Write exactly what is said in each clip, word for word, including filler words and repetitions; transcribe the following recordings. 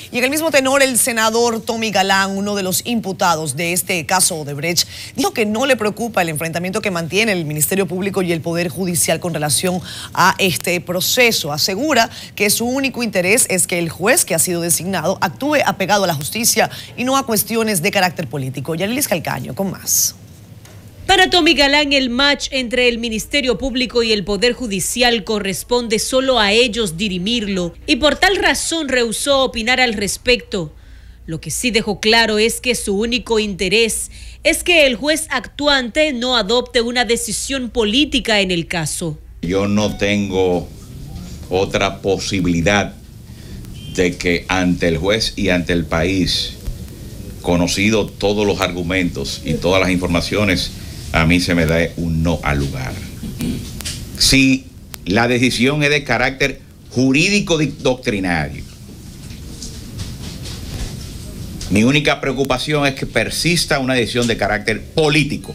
Y en el mismo tenor, el senador Tommy Galán, uno de los imputados de este caso Odebrecht, dijo que no le preocupa el enfrentamiento que mantiene el Ministerio Público y el Poder Judicial con relación a este proceso. Asegura que su único interés es que el juez que ha sido designado actúe apegado a la justicia y no a cuestiones de carácter político. Yarilis Calcaño con más. Para Tommy Galán, el match entre el Ministerio Público y el Poder Judicial corresponde solo a ellos dirimirlo y por tal razón rehusó opinar al respecto. Lo que sí dejó claro es que su único interés es que el juez actuante no adopte una decisión política en el caso. Yo no tengo otra posibilidad de que ante el juez y ante el país, conocido todos los argumentos y todas las informaciones, a mí se me da un no al lugar. Si la decisión es de carácter jurídico doctrinario, mi única preocupación es que persista una decisión de carácter político,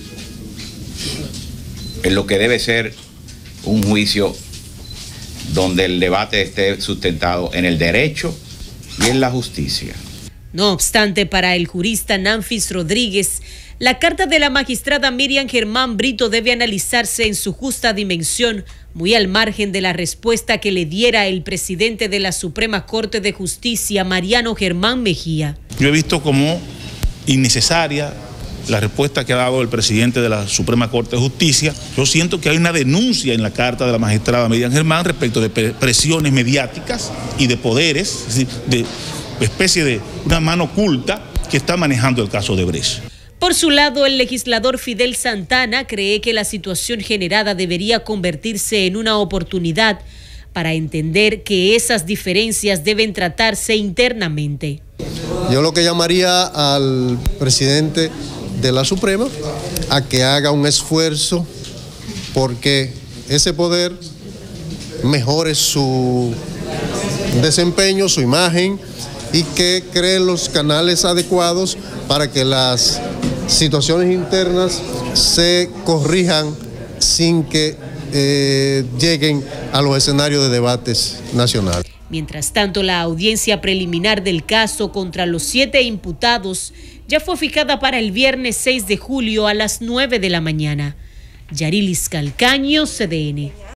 en lo que debe ser un juicio donde el debate esté sustentado en el derecho y en la justicia. No obstante, para el jurista Nanfis Rodríguez, la carta de la magistrada Miriam Germán Brito debe analizarse en su justa dimensión, muy al margen de la respuesta que le diera el presidente de la Suprema Corte de Justicia, Mariano Germán Mejía. Yo he visto como innecesaria la respuesta que ha dado el presidente de la Suprema Corte de Justicia. Yo siento que hay una denuncia en la carta de la magistrada Miriam Germán respecto de presiones mediáticas y de poderes, es decir, de especie de una mano oculta que está manejando el caso Odebrecht. Por su lado, el legislador Fidel Santana cree que la situación generada debería convertirse en una oportunidad para entender que esas diferencias deben tratarse internamente. Yo lo que llamaría al presidente de la Suprema a que haga un esfuerzo porque ese poder mejore su desempeño, su imagen, y que cree los canales adecuados para que las situaciones internas se corrijan sin que eh, lleguen a los escenarios de debates nacionales. Mientras tanto, la audiencia preliminar del caso contra los siete imputados ya fue fijada para el viernes seis de julio a las nueve de la mañana. Yarilis Calcaño, C D N.